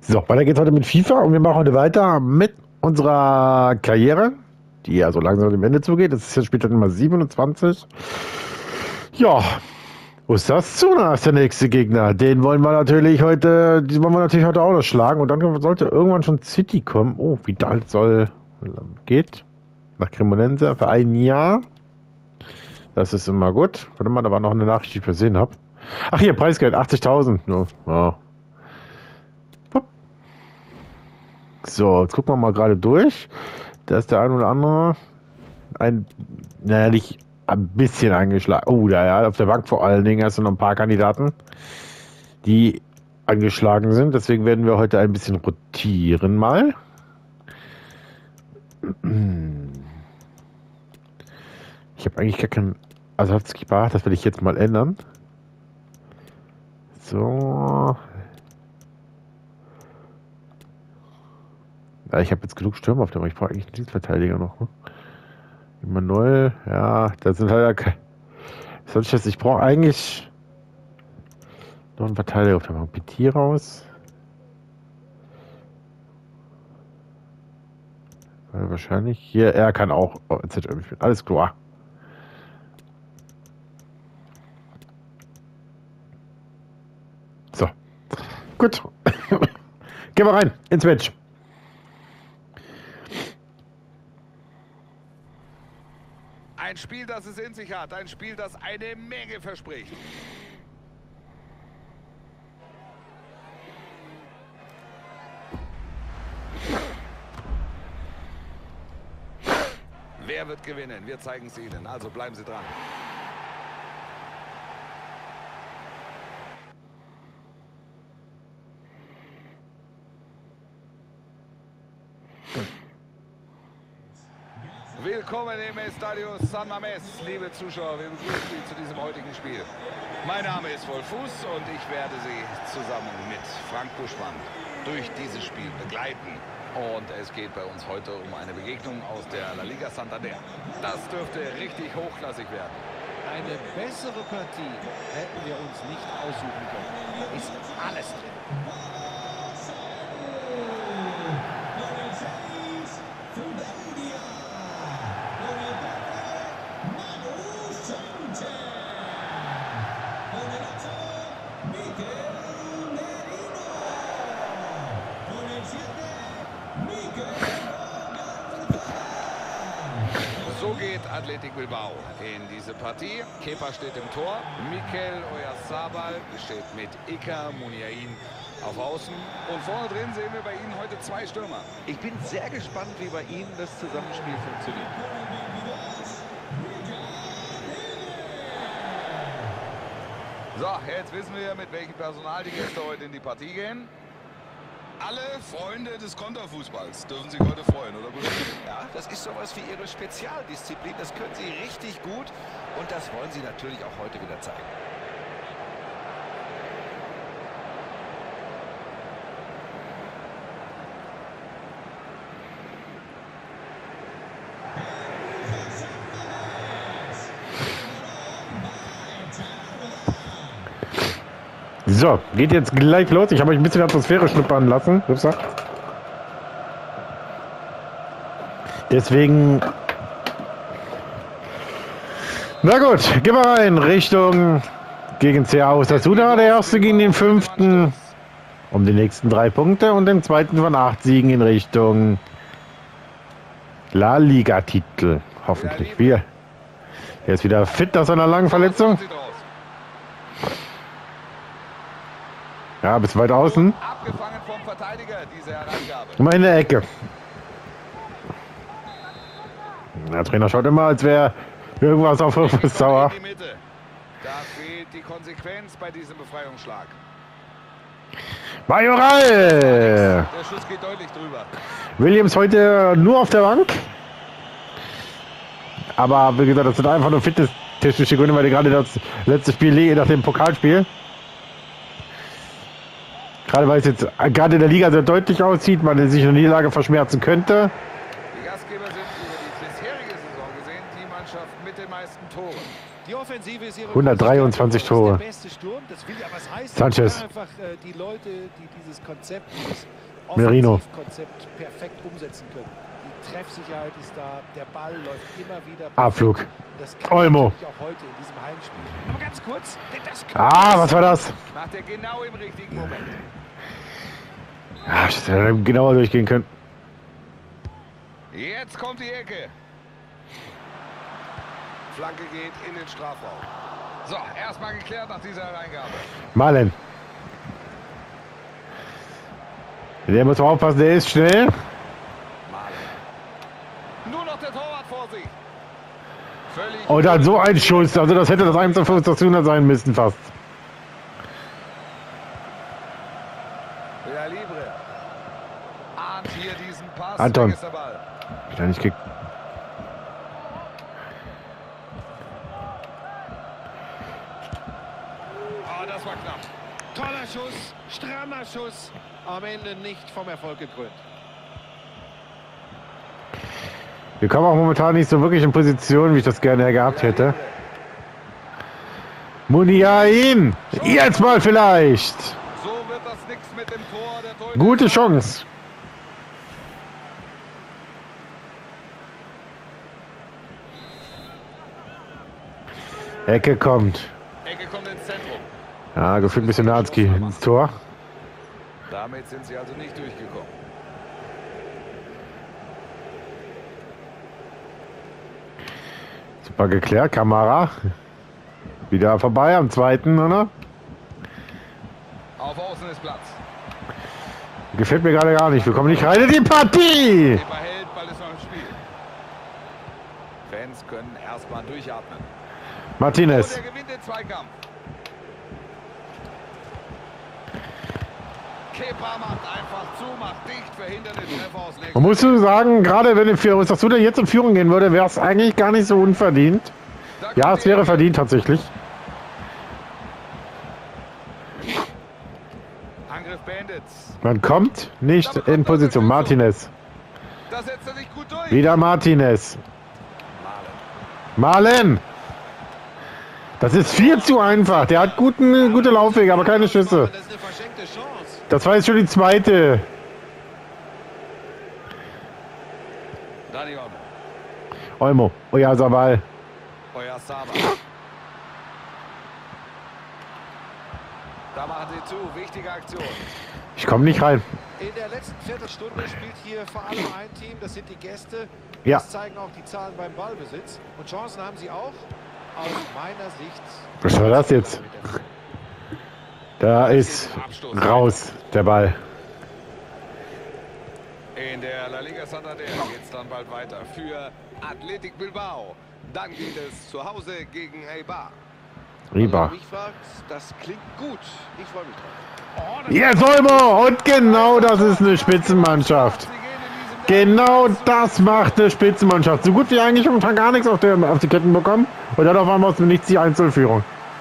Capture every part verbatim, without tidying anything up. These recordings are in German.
So, weiter geht's heute mit FIFA und wir machen heute weiter mit unserer Karriere, die ja so langsam dem Ende zugeht. Das ist jetzt später Nummer siebenundzwanzig. Ja, Osasuna ist der nächste Gegner. Den wollen wir natürlich heute, die wollen wir natürlich heute auch noch schlagen und dann sollte irgendwann schon City kommen. Oh, Vidal soll, geht nach Cremonense für ein Jahr. Das ist immer gut. Warte mal, da war noch eine Nachricht, die ich versehen habe. Ach hier, Preisgeld achtzigtausend. Ja, ja. So, jetzt gucken wir mal gerade durch. Da ist der ein oder andere ein, naja, nicht ein bisschen angeschlagen. Oh, da ja, auf der Bank vor allen Dingen hast du noch ein paar Kandidaten, die angeschlagen sind. Deswegen werden wir heute ein bisschen rotieren mal. Ich habe eigentlich gar keinen Ersatzkeeper. Das will ich jetzt mal ändern. So. Ja, ich habe jetzt genug Stürmer auf dem, aber ich brauche eigentlich einen Dienstverteidiger noch. Ne? Emanuel, ja, da sind halt ja keine. Soll ich das? Ich brauche eigentlich noch einen Verteidiger auf der Bank. Petit raus. Weil wahrscheinlich hier, er kann auch oh, Z M spielen. Alles klar. So. Gut. Gehen wir rein ins Match. Ein Spiel, das es in sich hat. Ein Spiel, das eine Menge verspricht. Wer wird gewinnen? Wir zeigen es Ihnen. Also bleiben Sie dran. Willkommen im Estadio San Mamés, liebe Zuschauer. Wir begrüßen Sie zu diesem heutigen Spiel. Mein Name ist Wolf Fuß und ich werde Sie zusammen mit Frank Buschmann durch dieses Spiel begleiten. Und es geht bei uns heute um eine Begegnung aus der La Liga Santander. Das dürfte richtig hochklassig werden. Eine bessere Partie hätten wir uns nicht aussuchen können. Da ist alles drin. So geht Athletic Bilbao in diese Partie. Kepa steht im Tor. Mikel Oyarzabal steht mit Iker Muniain auf Außen. Und vorne drin sehen wir bei Ihnen heute zwei Stürmer. Ich bin sehr gespannt, wie bei Ihnen das Zusammenspiel funktioniert. So, jetzt wissen wir, mit welchem Personal die Gäste heute in die Partie gehen. Alle Freunde des Konterfußballs dürfen sich heute freuen, oder? Ja, das ist sowas wie Ihre Spezialdisziplin. Das können Sie richtig gut und das wollen Sie natürlich auch heute wieder zeigen. So, geht jetzt gleich los. Ich habe euch ein bisschen Atmosphäre schnuppern lassen. Deswegen. Na gut, gehen wir rein. Richtung gegen C A Osasuna. Der erste gegen den fünften. Um die nächsten drei Punkte. Und den zweiten von acht Siegen in Richtung La Liga-Titel. Hoffentlich. Wir. Er ist wieder fit nach seiner langen Verletzung. Ja, bis weit außen. Abgefangen vom Verteidiger, diese Hereingabe. Immer in der Ecke. Der Trainer schaut immer, als wäre irgendwas auf irgendwas sauer. Da fehlt die Konsequenz bei diesem Befreiungsschlag. Majoral! Der Schuss geht deutlich drüber. Williams heute nur auf der Bank. Aber wie gesagt, das sind einfach nur fitnesstechnische Gründe, weil die gerade das letzte Spiel nach dem Pokalspiel. Gerade weil es jetzt gerade in der Liga sehr deutlich aussieht, man sich eine Niederlage verschmerzen könnte. Die Gastgeber sind über die bisherige Saison gesehen die Mannschaft mit den meisten Toren. Die Offensive ist ihre hundertdreiundzwanzig Tore. der beste Sturm. Das will ja was heißen. Sanchez. Einfach äh, die Leute, die dieses Konzept, dieses Merino. Offensivkonzept perfekt umsetzen können. Die Treffsicherheit ist da, der Ball läuft immer wieder. Abflug. Das kann Olmo. natürlich auch heute in diesem Heimspiel. Aber ganz kurz, denn das Ah, was war das? Macht er genau im richtigen Moment. Ja, ich hätte genauer durchgehen können. Jetzt kommt die Ecke. Flanke geht in den Strafraum. So, erstmal geklärt nach dieser Reingabe. Malen. Der muss aufpassen, der ist schnell. Nur noch der Torwart vor sich. Völlig. Und dann so ein Schuss. Also das hätte das eins zu fünf sein müssen fast. La Libre. Ahnt hier diesen Pass. Anton. Weg ist der Ball. Wieder nicht gekriegt. Oh, das war knapp. Toller Schuss, strammer Schuss. Am Ende nicht vom Erfolg gekrönt. Wir kommen auch momentan nicht so wirklich in Position, wie ich das gerne gehabt hätte. Muniain! Jetzt mal vielleicht! So wird das nichts mit dem Tor. Der Torhüter Gute Chance. Ecke kommt. Ecke kommt ins Zentrum. Ja, gefühlt ein bisschen Narzki ins Tor. Damit sind sie also nicht durchgekommen. Super geklärt, Kamera. Wieder vorbei am zweiten, oder? Auf Außen ist Platz. Gefällt mir gerade gar nicht. Wir kommen nicht rein in die Partie. Überhält, Ball ist noch im Spiel. Fans können erstmal durchatmen. Und Martinez. er gewinnt den Zweikampf. Kepa macht einfach zu, macht dicht, verhindert den Treffer aus Man nächster. muss so sagen, gerade wenn Osasuna jetzt in Führung gehen würde, wäre es eigentlich gar nicht so unverdient. Da kommt Ja, es die wäre Ecke. verdient tatsächlich. Angriff beendet. Man kommt nicht in Position. Martinez. Da setzt er sich gut durch. Wieder Martinez. Malen. Das ist viel zu einfach. Der hat guten, gute Laufwege, aber keine Schüsse. Das ist eine verschenkte Chance. Das war jetzt schon die zweite. Dani Olmo. Olmo. Oyarzabal. Oyarzabal. Da machen sie zu. Wichtige Aktion. Ich komme nicht rein. In der letzten Viertelstunde spielt hier vor allem ein Team, das sind die Gäste. Ja. Das zeigen auch die Zahlen beim Ballbesitz. Und Chancen haben sie auch. Aus meiner Sicht. Was war das jetzt? Da ist raus der Ball. In der La Liga Santander geht es dann bald weiter für Athletic Bilbao. Dann geht es zu Hause gegen Eibar. Riba. Mich fragt, das klingt gut. Ich freue mich drauf. Oh, Yes, Olmo! Und genau das ist eine Spitzenmannschaft. Sie gehen in diesem Genau das macht eine Spitzenmannschaft. So gut wie eigentlich momentan gar nichts auf, der, auf die Ketten bekommen. Und dann auf einmal aus dem Nichts die Einzelführung.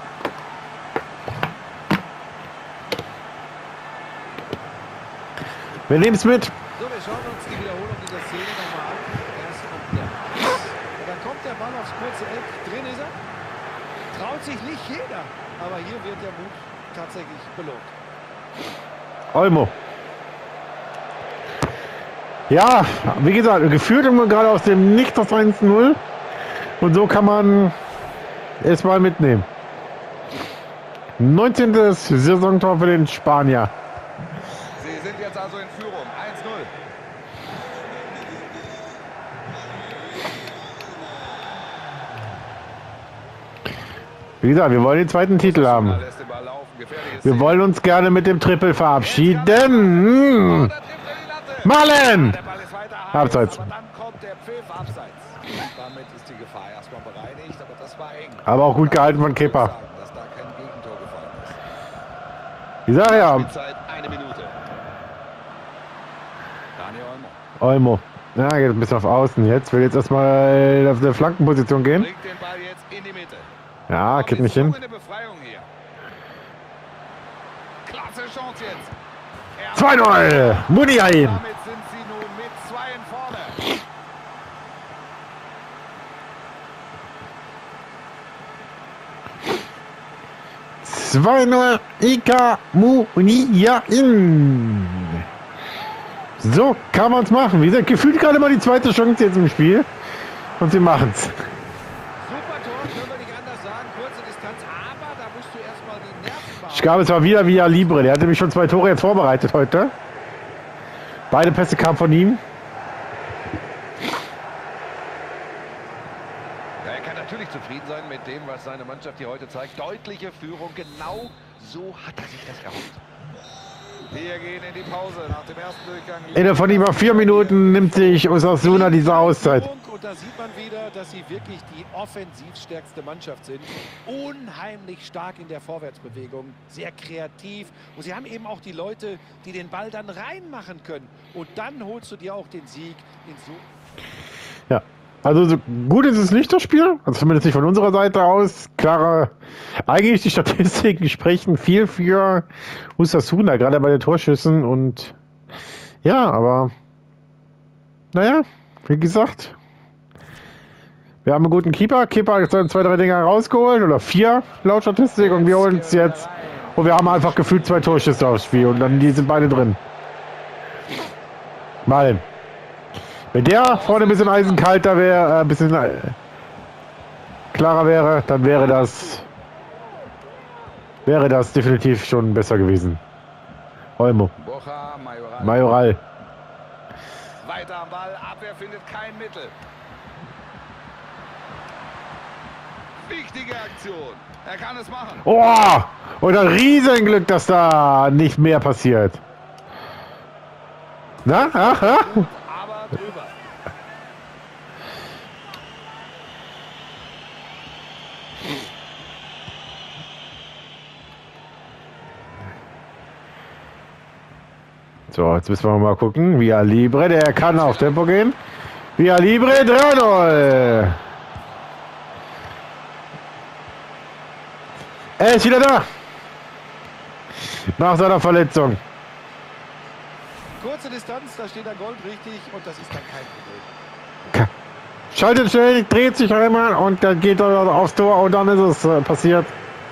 Wir nehmen es mit. So, wir schauen uns die Wiederholung dieser Szene nochmal an. Erst kommt der Pass. Und dann kommt der Ball aufs kurze Eck. Drin ist er. Traut sich nicht jeder. Aber hier wird der Mut tatsächlich belohnt. Olmo. Ja, wie gesagt, geführt immer gerade aus dem Nichts auf eins null. Und so kann man es mal mitnehmen. neunzehntes Saisontor für den Spanier. Sie sind jetzt also in Führung. eins null. Wie gesagt, wir wollen den zweiten Titel haben. Lässt den Ball laufen. Gefährliches Wir Ziel. wollen uns gerne mit dem Triple verabschieden. Da trifft er die Latte. Malen! Der Ball ist weiter heiß, Abseits. aber dann kommt der Pfiff abseits. Damit ist die Gefahr erstmal bereinigt, aber das war eng. Aber auch gut gehalten von Kepa. Sagen, dass da kein Gegentor gefallen ist. Ich sag ja, Spielzeit eine Minute. Dani Olmo. Olmo. Ja, geht ein bisschen auf Außen jetzt. Will jetzt erstmal auf eine Flankenposition gehen. Bringt den Ball jetzt in die Mitte. Ja, geht nicht hin. Eine Befreiung hier. Klasse Chance jetzt. Er zwei null. Muniain. Damit sind sie nun mit zwei in vorne. zwei null Ika Muniain. So kann man es machen. Wie gesagt, gefühlt gerade mal die zweite Chance jetzt im Spiel. Und sie machen es. Super Tor, können wir nicht anders sagen. Kurze Distanz, aber da musst du erstmal die Nerven behalten. Ich glaube, es war wieder Via Libre. Der hatte mich schon zwei Tore jetzt vorbereitet heute. Beide Pässe kamen von ihm. Ja, er kann natürlich zufrieden sein mit dem, was seine Mannschaft hier heute zeigt. Deutliche Führung, genau so hat er sich das erhofft. Wir gehen in die Pause nach dem ersten Durchgang. Innerhalb von über vier Minuten nimmt sich Osasuna diese Auszeit. Und da sieht man wieder, dass sie wirklich die offensivstärkste Mannschaft sind. Unheimlich stark in der Vorwärtsbewegung, sehr kreativ. Und sie haben eben auch die Leute, die den Ball dann reinmachen können. Und dann holst du dir auch den Sieg in so... Ja, also so gut ist es nicht, das Spiel. Also zumindest nicht von unserer Seite aus. Klare, eigentlich die Statistiken sprechen viel für Osasuna, gerade bei den Torschüssen. Und ja, aber naja, wie gesagt, wir haben einen guten Keeper. Keeper hat zwei, drei Dinger rausgeholt oder vier laut Statistik und wir holen es jetzt. Und wir haben einfach gefühlt zwei Torschüsse aufs Spiel und dann die sind beide drin. Mal. Wenn der vorne ein bisschen eisenkalter wäre, äh, ein bisschen äh, klarer wäre, dann wäre das wäre das definitiv schon besser gewesen. Olmo. Borja Mayoral. Mayoral. Weiter am Ball, Abwehr findet kein Mittel. Wichtige Aktion. Er kann es machen. Oh! Und ein Riesenglück, dass da nicht mehr passiert. Na? Ach, ach. Aber drüber. So, jetzt müssen wir mal gucken. Via Libre, der kann auf Tempo gehen. Via Libre, drei null. Er ist wieder da. Nach seiner Verletzung. Kurze Distanz, da steht er goldrichtig und das ist dann kein Problem. Schaltet schnell, dreht sich einmal und dann geht er aufs Tor und dann ist es äh, passiert.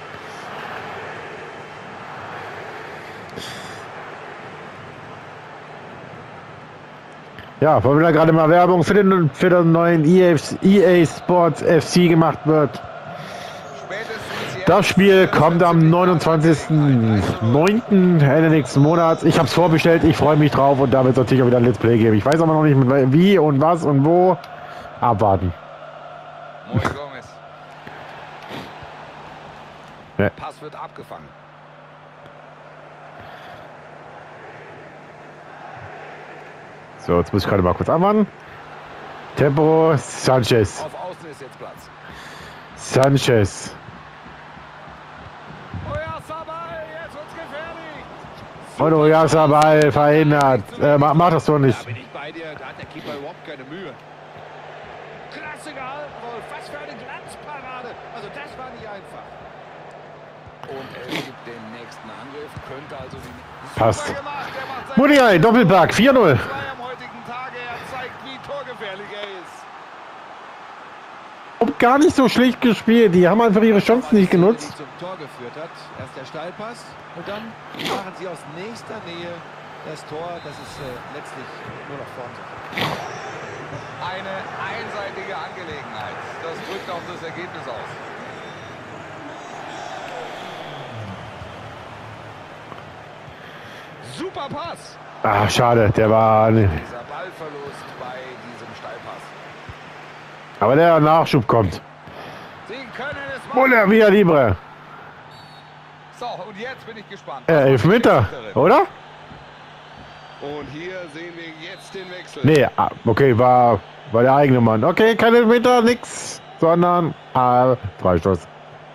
Ja, weil da gerade mal Werbung für den, für den neuen E A Sports F C gemacht wird. Das Spiel kommt am neunundzwanzigsten neunten Ende nächsten Monats. Ich habe es vorbestellt, ich freue mich drauf und da wird es natürlich auch wieder ein Let's Play geben. Ich weiß aber noch nicht mit wie und was und wo. Abwarten. Moin Gomez. Ja. Pass wird abgefangen. So, jetzt muss ich gerade mal kurz anwarten. Tempo, Sanchez. Auf Außen ist jetzt Platz. Sanchez. Oyarzabal, jetzt wird's gefährlich. Und Oyarzabal verhindert. Äh, mach, mach das doch nicht. Da bin ich bei dir, da hat der Keeper überhaupt keine Mühe. Klasse gehalten, Wolf. Was für eine Glanzparade. Also das war nicht einfach. Und er gibt den nächsten Angriff. Könnte also die... Passt. Super gemacht, der macht seinen Muniain, Doppelpack, vier null. zwei am heutigen Tage. Er zeigt, wie torgefährlich er ist. Und gar nicht so schlecht gespielt. Die haben einfach ihre Chancen nicht genutzt. Die zum Tor geführt hat. Erst der Steilpass und dann machen sie aus nächster Nähe das Tor. Das ist äh, letztlich nur noch vorne. Eine einseitige Angelegenheit. Das drückt auch das Ergebnis aus. Super Pass. Ah, schade, der war. Dieser Ballverlust bei diesem Steilpass. Aber der Nachschub kommt. Sie können es machen. Muller, Via Libre. So, und jetzt bin ich gespannt. Äh, Elfmeter, oder? Und hier sehen wir jetzt den Wechsel. Nee, ah, okay, war, war der eigene Mann. Okay, kein Elfmeter, nix, sondern ah, Freistoß.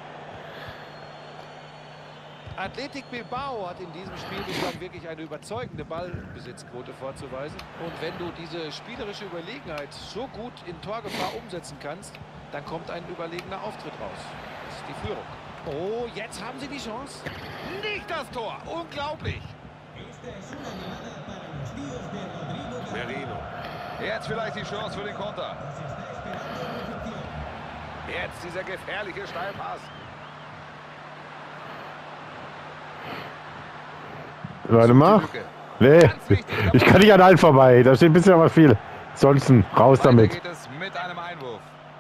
Athletic Bilbao hat in diesem Spiel bislang wirklich eine überzeugende Ballbesitzquote vorzuweisen. Und wenn du diese spielerische Überlegenheit so gut in Torgefahr umsetzen kannst, dann kommt ein überlegener Auftritt raus. Das ist die Führung. Oh, jetzt haben sie die Chance. Nicht das Tor. Unglaublich. Merino. Jetzt vielleicht die Chance für den Konter. Jetzt dieser gefährliche Steilpass. Warte mal. Nee, ich kann nicht an allen vorbei. Da steht ein bisschen aber viel. Ansonsten raus Weiter damit. geht es mit einem Einwurf.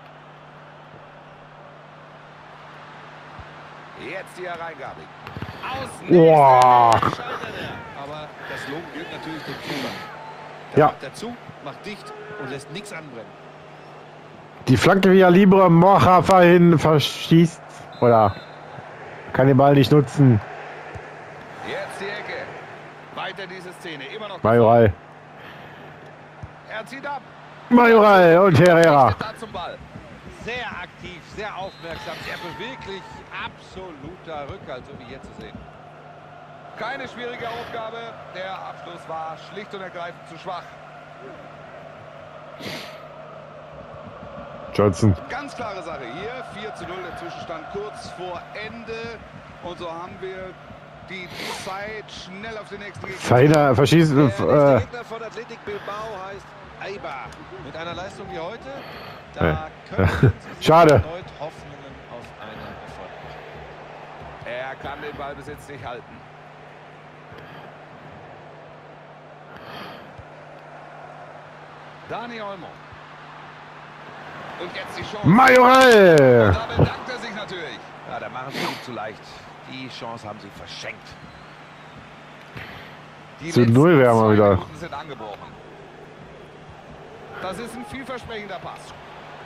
Jetzt die Hereingabe. Außen. Boah. Aber das Lob gilt natürlich dem Keeper. Der Ja. macht dazu, macht dicht und lässt nichts anbrennen. Die Flanke via Libre Mocha vorhin verschießt. Oder kann den Ball nicht nutzen. Jetzt die Ecke. Weiter diese Szene. Immer noch. Majoral. Er zieht ab. Majoral und Herrera. Richtet da zum Ball. Sehr aktiv, sehr aufmerksam, sehr beweglich. Absoluter Rückhalt, so wie hier zu sehen. Keine schwierige Aufgabe. Der Abschluss war schlicht und ergreifend zu schwach. Johnson. Ganz klare Sache hier. vier zu null der Zwischenstand kurz vor Ende. Und so haben wir die Zeit schnell auf den nächsten Gegner. Feiner verschießt. Der nächste Äh, Gegner von Athletic Bilbao heißt Eibar. Mit einer Leistung wie heute, Äh. da können sie Schade. erneut Hoffnungen auf einen Erfolg machen. Er kann den Ballbesitz nicht halten. Dani Olmo. Und jetzt die Chance. Majoral. Und da bedankt er sich natürlich. Ja, da machen sie ihm zu leicht. Die Chance haben sie verschenkt. Die Zu letzten null wären wir zwei wieder. Minuten sind angebrochen. Das ist ein vielversprechender Pass.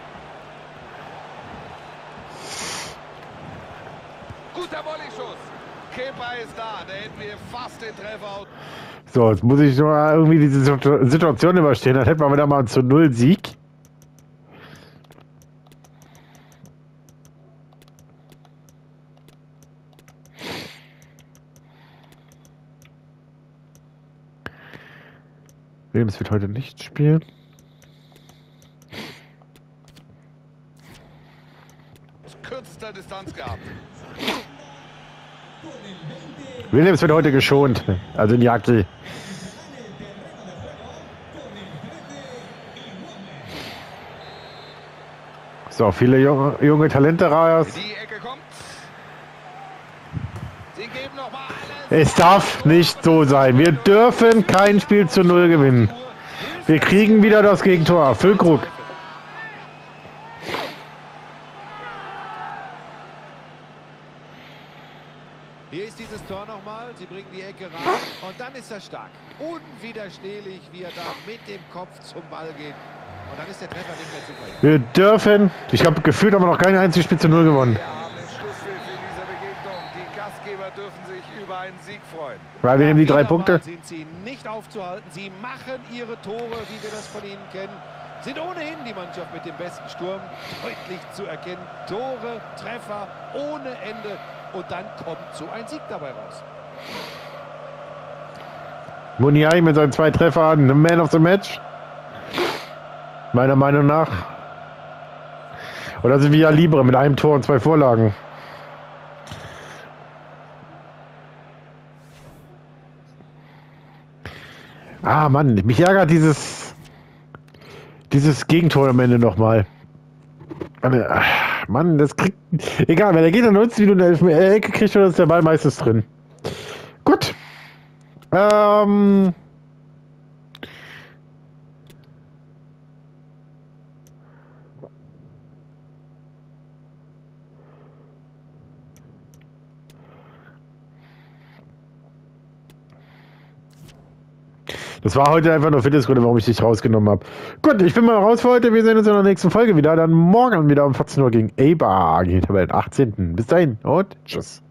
Guter Volleyschuss. Kepa ist da. Da hätten wir fast den Treffer. So, jetzt muss ich nur mal irgendwie diese Situ- Situation überstehen. Dann hätten wir wieder mal einen zu null Sieg. Williams wird heute nicht spielen. Aus kürzester Distanz gehabt. Williams wird heute geschont. Also Njaki. So, viele junge, junge Talente raus. Die Ecke kommt. Sie geben noch mal alles. Es darf nicht so sein. Wir dürfen kein Spiel zu null gewinnen. Wir kriegen wieder das Gegentor. Füllkrug. Hier ist dieses Tor nochmal. Sie bringen die Ecke rein und dann ist er stark. Unwiderstehlich, wie er da mit dem Kopf zum Ball geht. Und dann ist der Treffer nicht mehr zu verhindern. Wir dürfen. Ich habe gefühlt, haben wir noch kein einziges Spiel zu null gewonnen. Wir haben den Schlusspfiff in dieser Begegnung. Die Gastgeber dürfen sich über einen Sieg freuen. Weil wir nehmen die drei Wieder Punkte. mal sind sie nicht aufzuhalten. Sie machen ihre Tore, wie wir das von ihnen kennen. Sind ohnehin die Mannschaft mit dem besten Sturm. Deutlich zu erkennen. Tore, Treffer ohne Ende. Und dann kommt so ein Sieg dabei raus. Muniai mit seinen zwei Treffern. The Man of the Match. Meiner Meinung nach. Oder sind wir ja Libre mit einem Tor und zwei Vorlagen. Ah, Mann, mich ärgert dieses dieses Gegentor am Ende nochmal. Mann, das kriegt... Egal, wenn der Gegner nutzt, wie du eine Elf- äh, Ecke kriegst, dann ist der Ball meistens drin. Gut. Ähm... Das war heute einfach nur Fitnessgründe, warum ich dich rausgenommen habe. Gut, ich bin mal raus für heute. Wir sehen uns in der nächsten Folge wieder. Dann morgen wieder um vierzehn Uhr gegen Eibar, gegen die Tabellen achtzehnten Bis dahin und tschüss.